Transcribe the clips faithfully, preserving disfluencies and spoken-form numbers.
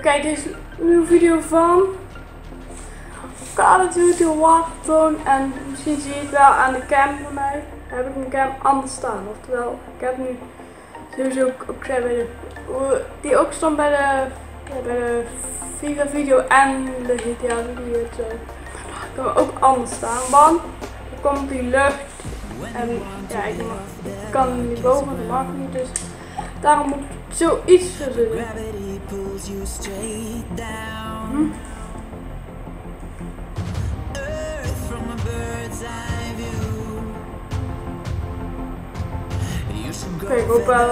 kijk, dit is een nieuwe video van Call of Duty Warzone en misschien zie je het wel aan de cam van mij. Heb ik mijn cam anders staan, oftewel ik heb nu sowieso ook, ook bij de, die ook stond bij de, ja, bij de FIFA video en de G T A video. Zo. Kan we ook anders staan, want er komt die lucht en ja, ik kan niet boven, dat mag niet, dus daarom moet ik zoiets verzinnen. Hm? Oké, okay, ik hoop wel.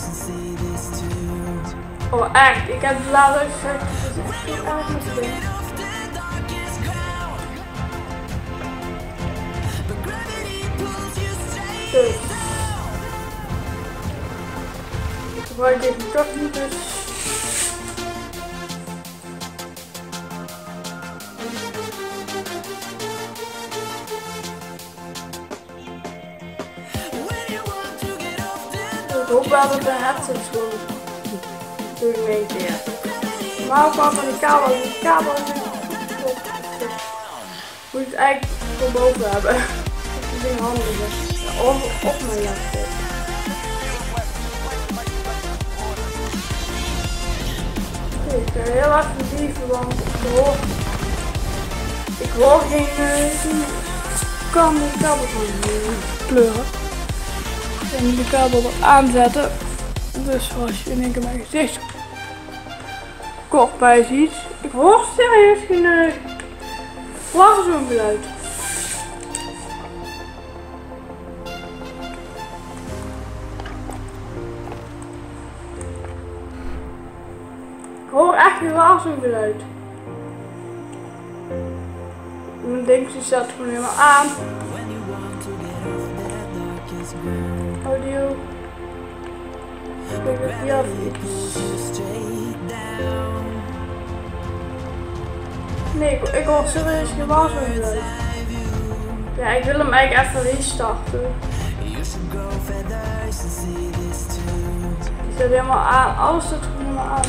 Oh echt, ik heb het laatst gezegd, dus ik heb echt niet te doen. Dus. Ik gebruik deze toch niet, dus. Ik hoop wel dat de headset gewoon doe ik mee keer. Maar kwam van die kabel, die kabel moet ik het eigenlijk voor boven hebben. Dat is handig. Of op mijn laptop. Ik ga heel even dieven, want ik hoor, ik hoor geen, uh, kan de kabel van kleuren. Ik moet de kabel erop aanzetten. Dus als je in één keer mijn gezicht kort bij ziet. Ik hoor serieus geen uh, Warzone geluid. Ik hoor echt geen Warzone geluid. Mijn dingetje staat gewoon helemaal aan. Audio. Ik weet niet of iets. Nee, ik, ik hoor serieus geen Warzone geluid. Ja, ik wil hem eigenlijk even restarten. Die staat helemaal aan, alles staat gewoon helemaal aan.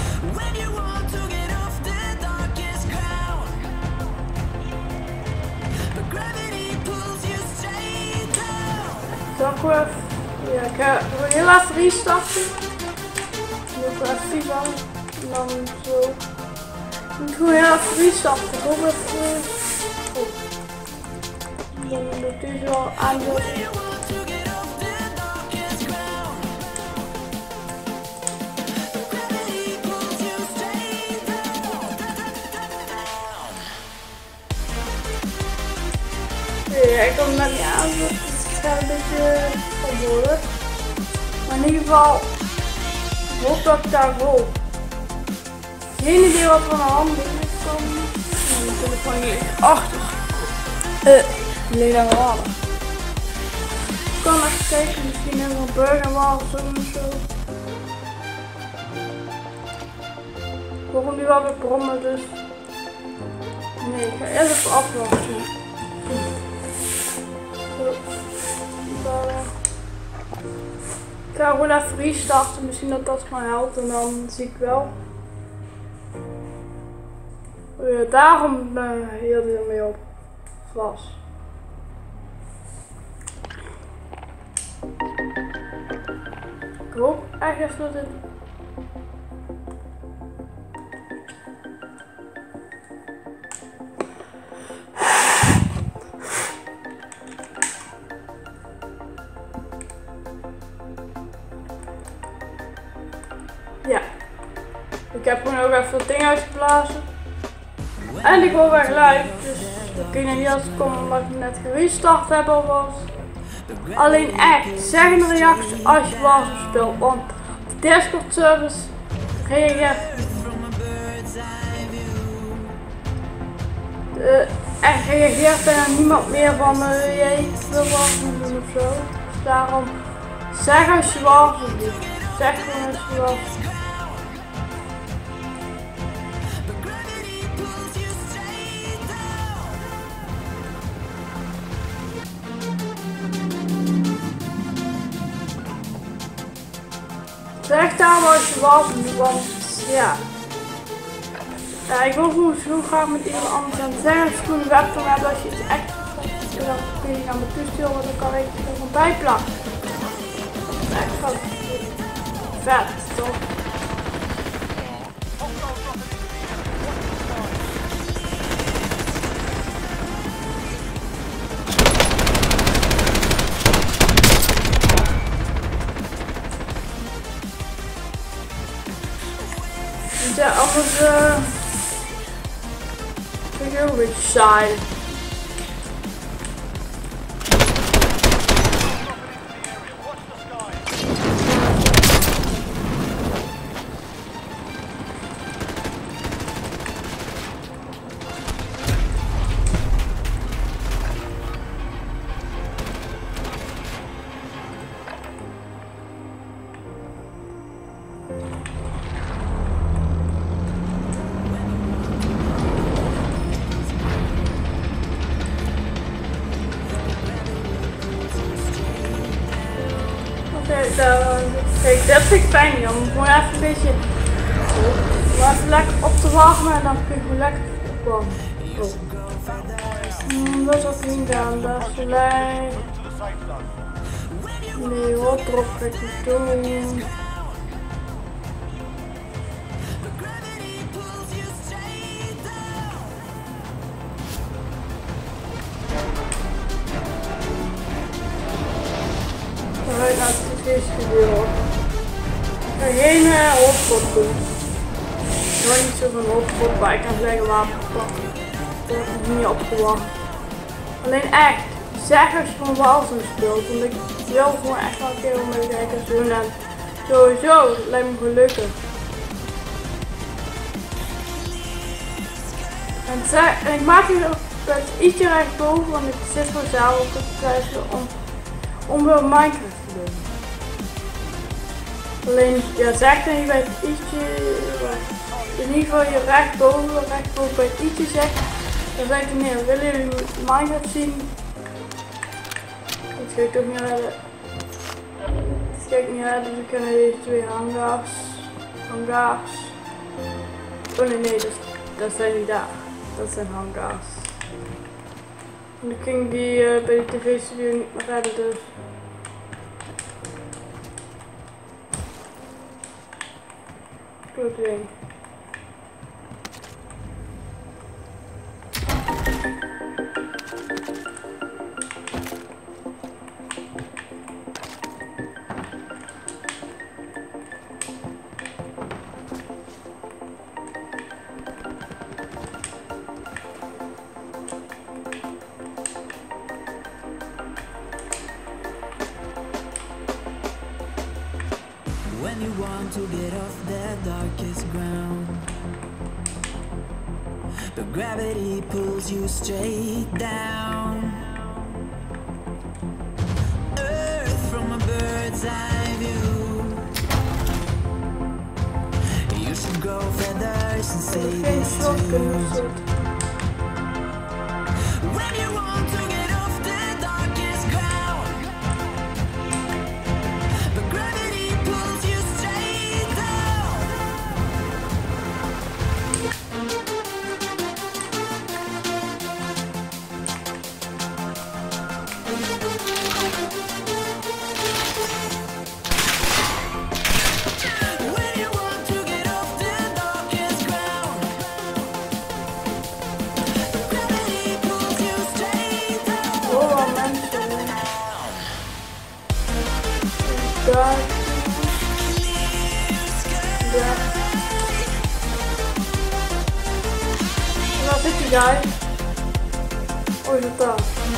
Zal ik gewoon even, ja, ik ga gewoon heel even restarten. Dan doe ik wel even FIFA en dan zo. Ik moet gewoon heel even restarten. Ik hoop even. Oh. Dan doe ik deze wel aanzetten. Ja, ik kan hem net niet aanzetten. Het gaat een beetje verboden. Maar in ieder geval, ik hoop dat ik daar vol. Geen idee wat er aan de hand is. Ik kan mijn telefoon hier achter. Uh, die ligt aan de halen. Ik kan even kijken, misschien hebben we een burger of zo en zo. Ik hoor hem nu wel weer brommen, dus. Nee, ik ga eerst even afwachten. Ik ga gewoon even restarten, misschien dat dat gewoon helpt en dan zie ik wel. Ja, daarom uh, hield hij ermee op. Was. Ik hoop echt even dat het. Ja, ik heb gewoon ook even dat ding uitgeblazen. En ik hoor weer geluid, dus ik weet niet als het komt omdat ik net gerestart heb alvast. Alleen echt, zeg een reactie als je Warzone speelt, want de Discord service reageert. Uh, echt reageert bijna niemand meer van uh, jij wil Warzone doen of zo. Dus daarom, zeg als je Warzone doet. Zeg gewoon als je Warzone doet. Zeg daar wat je was, want ja. Ja, ik wil gewoon zo graag met iemand anders aan het zeggen. Als je gewoon een webcam hebt, als je iets echt dan kun je naar me toesturen, want dan kan ik er gewoon bij plakken. Dat is echt vet, vet toch? Ja, anders uh, vind ik heel een beetje saai. Kijk, dat vind ik fijn, dan moet gewoon even een beetje maar even lekker op te warmen en dan kun je gewoon lekker opwarmen. Oh. Dat is ook niet aan, dat is gelijk. Nee, wat erop ga ik niet doen. Uit naar het tv-studio. Ik ga geen uh, hotspot doen. Ik wil niet zo van hotspot, maar ik kan zeggen wapen pakken. Dat heb ik niet opgewacht. Alleen echt, zeg als je van Warzone speelt, want ik wil gewoon echt wel een keer om te kijken zo en sowieso, het lijkt me gelukkig. En, zeg, en ik maak hier ook ietsje rechtboven, want ik zit vanzelf op het twijfelen om om wel Minecraft te doen. Alleen, ja, zeg dan je bij het ietsje, in ieder geval je rechtboven, rechtboven bij het ietsje zegt, dan zeg ik nee, willen jullie Minecraft zien? Dat ga ik toch niet redden. Dat ga ik niet redden, dus ik kan deze twee hangars, hangars. Oh nee, nee, dat, dat zijn niet daar, dat zijn hangars. En dan ging die uh, bij de tv-studio niet meer redden, dus. Goed ding. When you want to get off the darkest ground, but gravity pulls you straight down. Earth from a bird's eye view. You should grow feathers and say this too. When you want to get off the darkest ground, but gravity pulls you straight down. When you want to get off the darkest ground, but gravity pulls you straight down. Oh, mensen. Daar. Ja. En waar zit die guy? Oh, is het daar?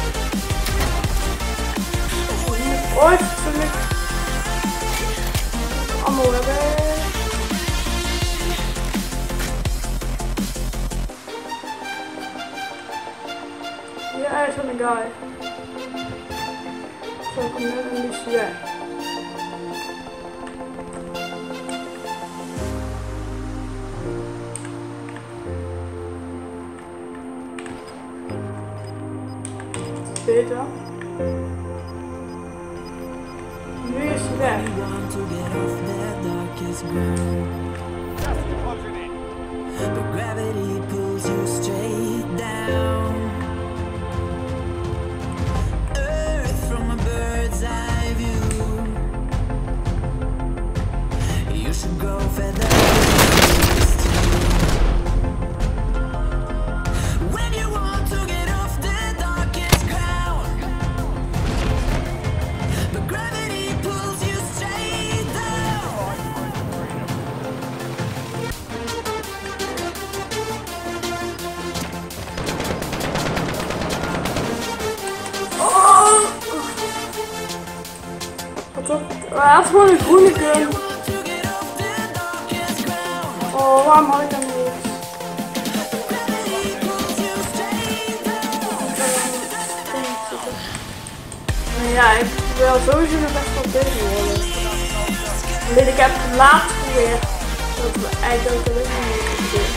Oh, is het zo leuk. Allemaal hebben. Ja, hij is van een guy. Zo, ik kom net en nu is hij weg. Beter. Nu is hij weg. Want to get off the darkest ground, but gravity pulls you straight down. Earth from a bird's eye view. You should grow feathers. When you want to get off the darkest ground, but gravity pulls you straight down. Oh! Wat dat? Hij had gewoon een groene gun. Oh, waarom had ik hem niet? Ja, ik wil sowieso nog best wel beter worden. Alleen ik heb het laatst geprobeerd. Dat we eigenlijk ook niet meer doen.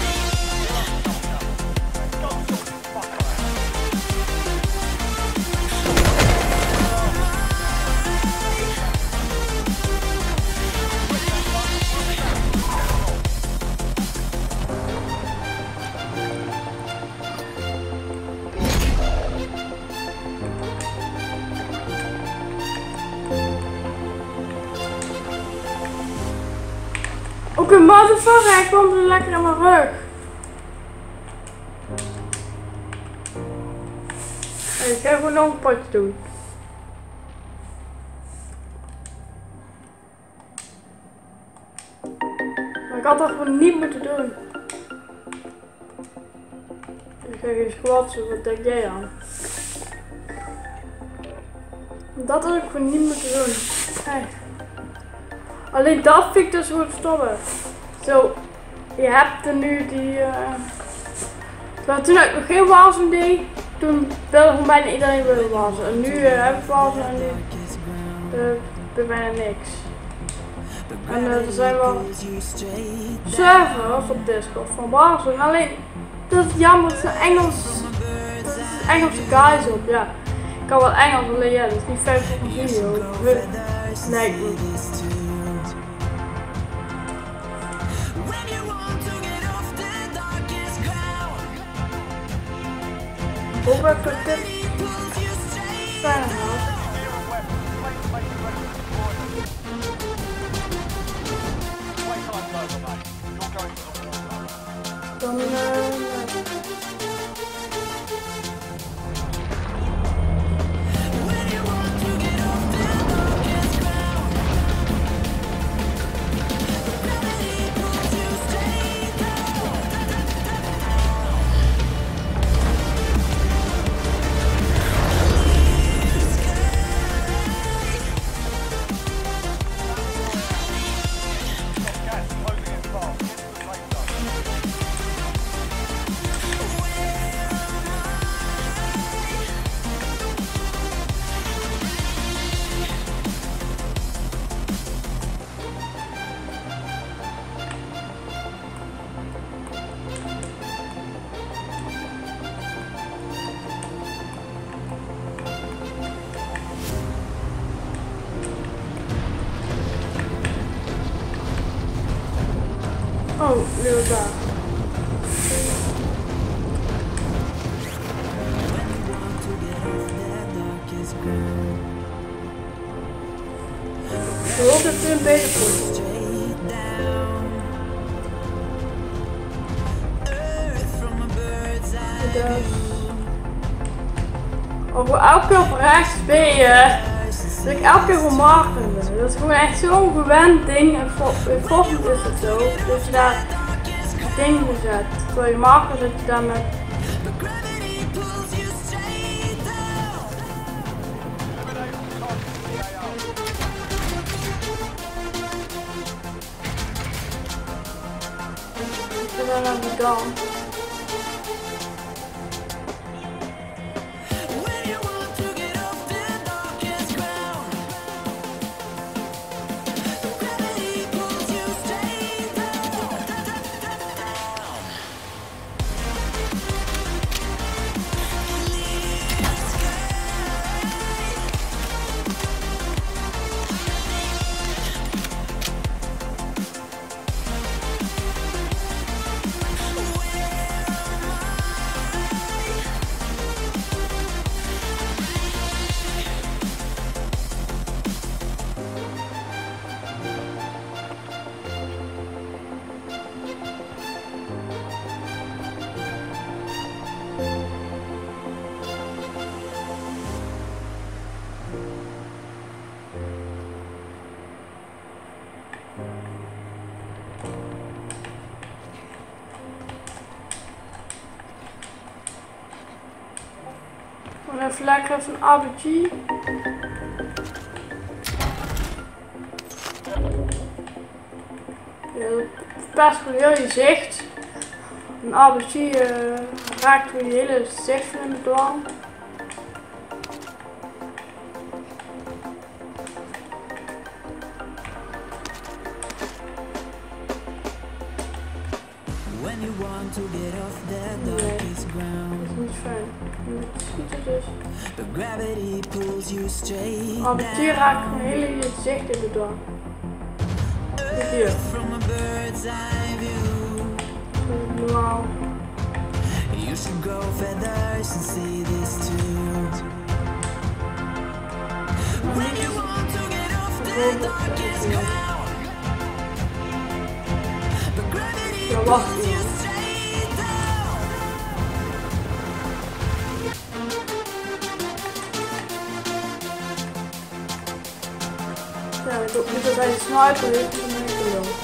Oké, motherfucker, hij komt er lekker in mijn rug. Ik ga gewoon nog een potje doen. Maar ik had dat gewoon niet moeten doen. Ik ga geen squatsen, wat denk jij aan? Dat had ik gewoon niet moeten doen. Hey. Alleen dat vind ik dus goed stoppen. Zo, je hebt er nu die. Uh... Terwijl toen ik nog geen wazen deed, toen wilde gewoon bijna iedereen willen wazen. En nu uh, heb ik wazen en nu uh, bij bijna niks. En uh, er zijn wel servers op Discord van wazen. Alleen, dat is jammer, dat zijn Engels. Dat is Engelse guys op, ja. Ik kan wel Engels, alleen ja, dat is niet vijf op een video. Nee, niet. Hoe heb ik dit fijn gehad? Dan uh, oh, nu is daar. Ik hoop dat het een beter wordt. Of elke keer op rechts ben je, dat ik elke keer gewoon marken ben. Dat is gewoon echt zo'n gewend ding. En volgens is het zo, dat je daar dingen zet. Terwijl je marker zet je daar met. Ik ben dan niet dan. even lekker even een A B G. Je verpest gewoon heel je zicht. Een A B G uh, raakt gewoon je hele zicht in de dwang. When you want to get off the darkest ground, dat is niet fijn. Je moet schieten dus. but gravity pulls you straight A B G raakt gewoon hele je zicht in de dwang. Dit hier. from a bird's eye view. Normaal. You should grow feathers and see this too. When you want to get off the darkest ground, but gravity Ja, wacht pulls you even. straight down. Ja, ik hoop niet dat hij een sniper heeft, dan ben ik er wel.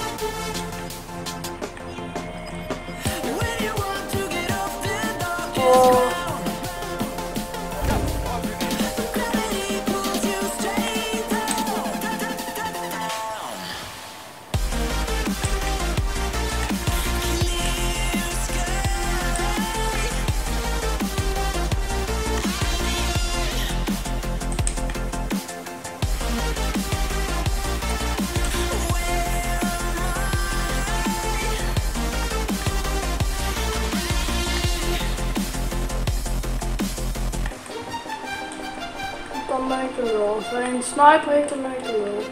When you want to get off the darkest Oh. ground, gravity pulls you straight down. Clear sky. Dan ben ik er wel. Als hij een sniper heeft, dan ben ik er wel.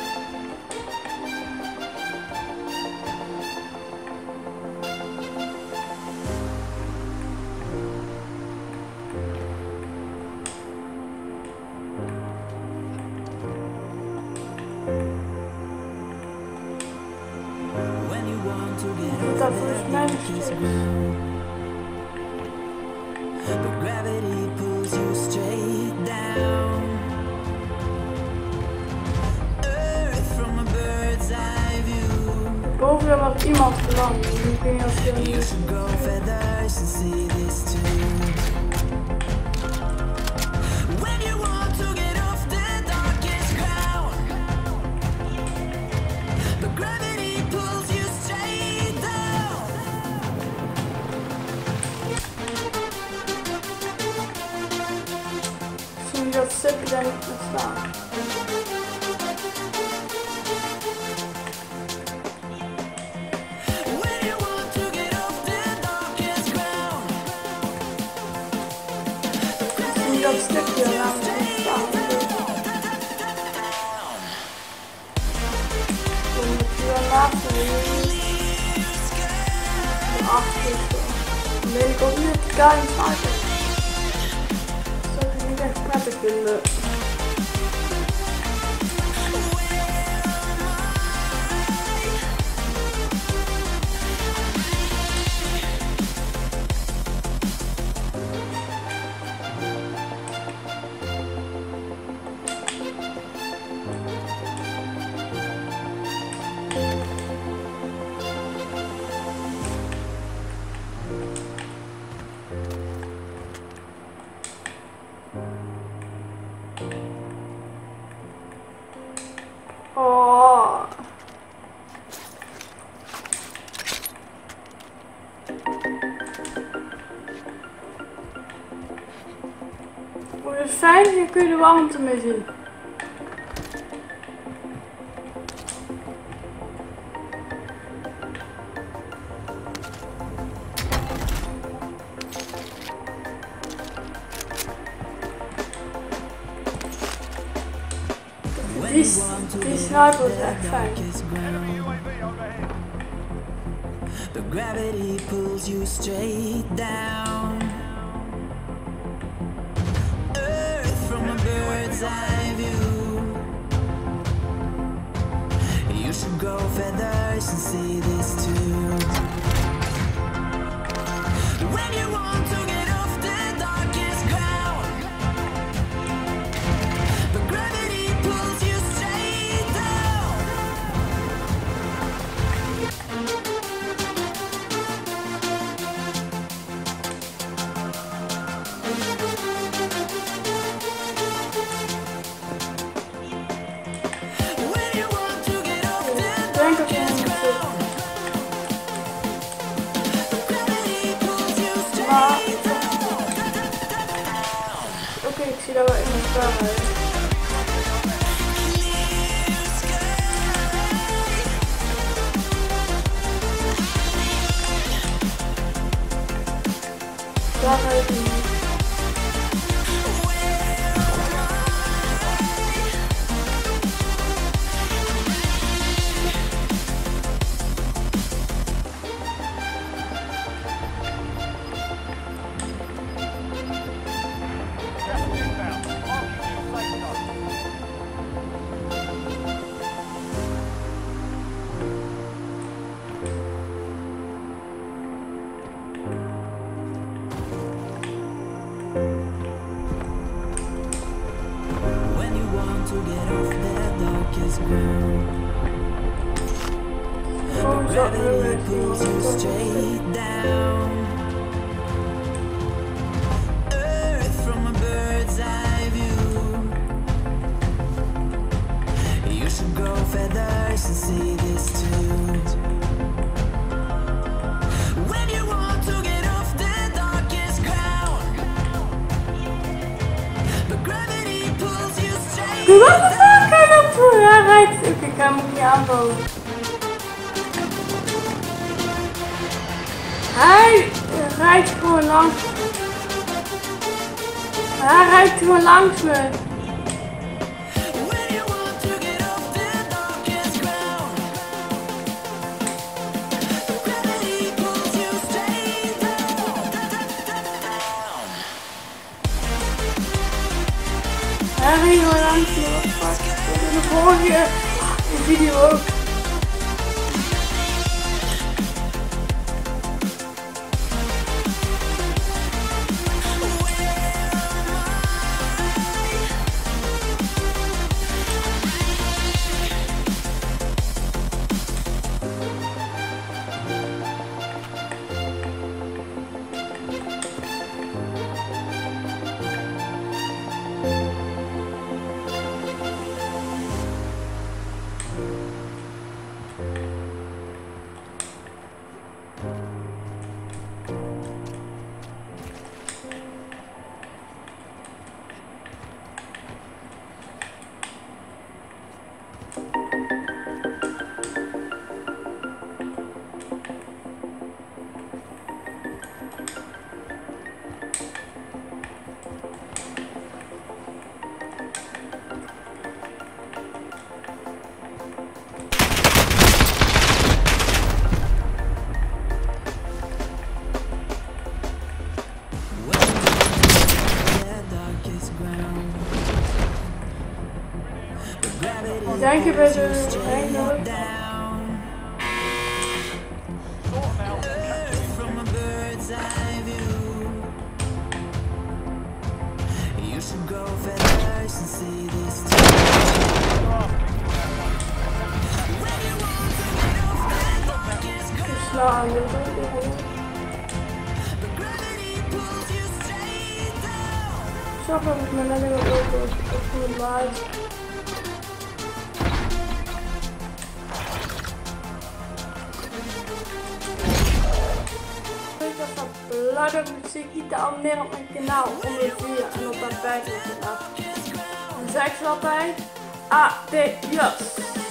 When you want to get Ik moet off daar the volgens mij nog darkest steeds. ground, but gravity pulls you straight down. Earth from a bird's eye view. Boven was iemand geland. Ik weet niet of je dat You niet. should grow feathers and see this too. When you want to get off the darkest ground, but gravity pulls you straight down. Zie je dat stipje daar niet meer staan? When you want to get off the darkest ground, Zie je dat stipje daar namelijk niet staan? Dan moet je daarnaast de achter. Dan weet ik ook niet of ik daar een sniper heb. Dat zou ik niet echt prettig vinden. Oh. Hoe is fijn, hier kun je de warmte mee zien. Die, die sniper is echt fijn. but gravity pulls you straight down. Earth from a bird's eye view. You should grow feathers and see this too. When you want to get off the darkest ground, but gravity pulls you straight down. denk dat je moet zitten. Maar... Oké, okay, ik zie dat we in elkaar hebben. Daar ga ik niet. To get off that darkest ground, but gravity pulls you straight down. Earth from a bird's eye view. You should grow feathers and see this too. When you want to get off the darkest ground, but gravity pulls you straight down. Wat de fuck ga je dan voor? Hij rijdt. Oké, okay, ik ga hem ook niet aanvallen. Hij rijdt gewoon langs. Hij rijdt gewoon langs me. Hij rijdt gewoon langs me. In de vorige video ook. Dank je bij de eindelijk. Slaan. Zag dat ik me net in het auto op mijn maat. Laat ook muziek niet te abonneren op mijn kanaal onder vier en op dat vijf kanaal. Dan zeg ik altijd adios.